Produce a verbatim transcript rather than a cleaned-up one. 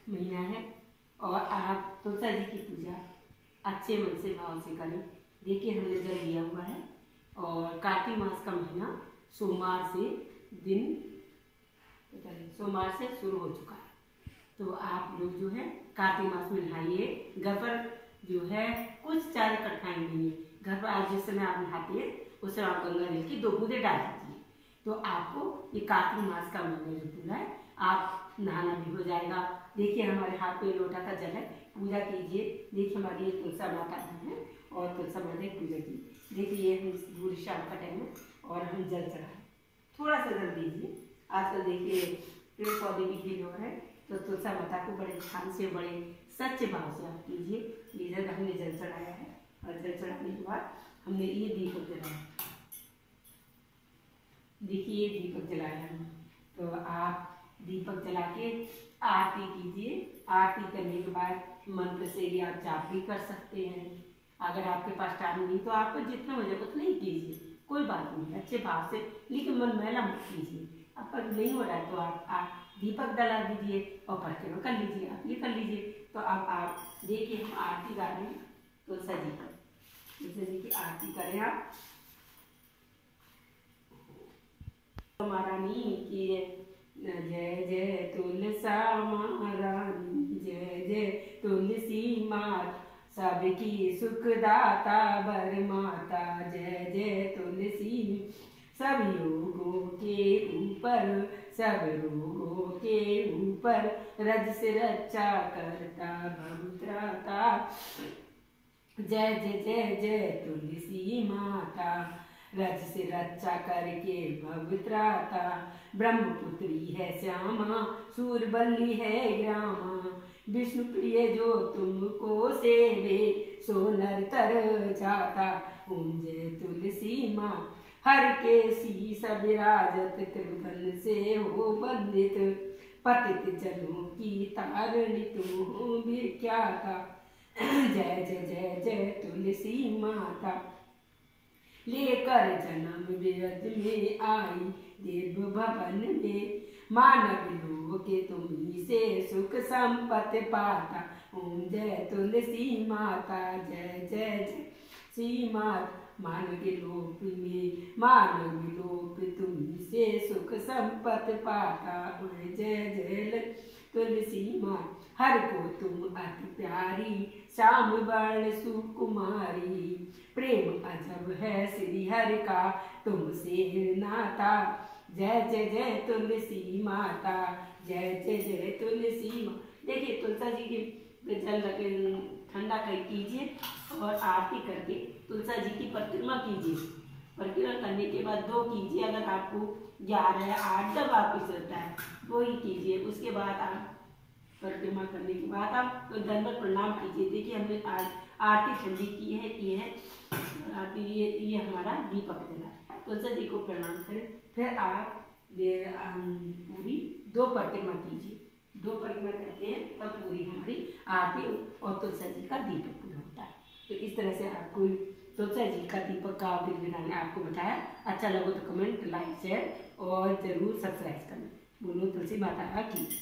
महीना है और आप तुलसा जी की पूजा अच्छे मन से भाव से करें। देखिए हमने जल लिया हुआ है और कार्तिक मास का महीना सोमवार से दिन सोमवार से शुरू हो चुका है। तो आप लोग जो है कार्तिक मास में नहाइए। घर पर जो है कुछ ज़्यादा कठिनाई नहीं है। घर पर आज जिस समय आप नहाते हैं उस समय आप गंगा जल की दो बूंदे डाल दीजिए। तो आपको ये कार्तिक मास का महीना जो पूरा है आप नहाना भी हो जाएगा। देखिए हमारे हाथ में लोटा का जल है, पूजा कीजिए। देखिए हमारी तुलसा माता है और तुलसा माता की पूजा कीजिए। देखिए ये पूरी शाम का टाइम है और हम जल चढ़ाए, थोड़ा सा जल दीजिए। आजकल देखिए पेड़ पौधे भी हील हो रहे हैं, तो तुलसा माता को बड़े ध्यान से बड़े सच्चे भाव से आप कीजिए। इधर हमने जल चढ़ाया है और जल चढ़ाने के बाद हमने ये दीपक जलाया। देखिए ये दीपक जलाया हमने, तो आप दीपक जला के आरती कीजिए। आरती करने के बाद मंत्र से भी आप जाप भी कर सकते हैं। अगर आपके पास टाइम नहीं तो आप जितना हो जाए उतना ही कीजिए, कोई बात नहीं, अच्छे भाव से, लेकिन मन मैला मत कीजिए। आपका नहीं हो रहा है तो आप, आप दीपक जला दीजिए और प्रक्रिया कर लीजिए, आप ये कर लीजिए। तो अब आप देखिए हम आरती गा रहे हैं तुलसा जी की, तुलसा जी की आरती करें आप। महारानी की जय जय तुलसा महारानी, जय जय तुलसी माता, सबकी सुखदाता बर माता। जय जय तुलसी, सब योगों के ऊपर, सब रोगों के ऊपर, रज से रक्षा करता भवत्राता। जय जय जय जय तुलसी माता, रज से रक्षा करके भवत्राता। ब्रह्मपुत्री है श्यामा, सूरबल्ली है ग्रामा, विष्णु प्रिय जो तुमको सेवे, सो नर तर जाता। ओम जय तुलसी माँ, हर के शीश विराजत, त्रिभुवन से हो वंदित, पतित जनों की तारणी तुम हो विख्याता। जय जय जय जय तुलसी माता, लेकर जन्म विरज में आई, देव भवन में मानव लोक तुम्ही से सुख संपत्ति पाता। ओम जय तुलसी माता, जय जय जय श्री माता, मानव के लोक में मानव लोक तुम्ही से सुख संपत्ति पाता। जय जय तुलसी माँ, हर को तुम अति प्यारी, श्याम वर्ण सुकुमारी, प्रेम अजब है श्री हरि का तुमसे नाता। जय जय जय तुलसी माता, जय जय जय तुलसी माँ। देखिए तुलसा जी की जल रखे ठंडा कर कीजिए और आरती करके तुलसा जी की परिक्रमा कीजिए। परिक्रमा करने के बाद दो कीजिए, अगर आपको ग्यारह या आठ जब वापिस होता है वो ही कीजिए। उसके बाद आप परिक्रमा करने के बाद आप तो दंडवत प्रणाम कीजिए। देखिए हमने आज आरती ठंडी की है, ये है आरती, ये ये हमारा दीपक जला। तुलसा जी को प्रणाम करें, फिर आप पूरी दो परिक्रमा कीजिए। दो परिक्रमा करते हैं तब पूरी हमारी आरती और तुलसा जी का दीपक पूरा होता है। तो इस तरह से आपको तुलसा जी का दीपक का विधि विधान आपको बताया। अच्छा लगे तो कमेंट, लाइक, शेयर और जरूर सब्सक्राइब करना। बोलो तुलसी माता की।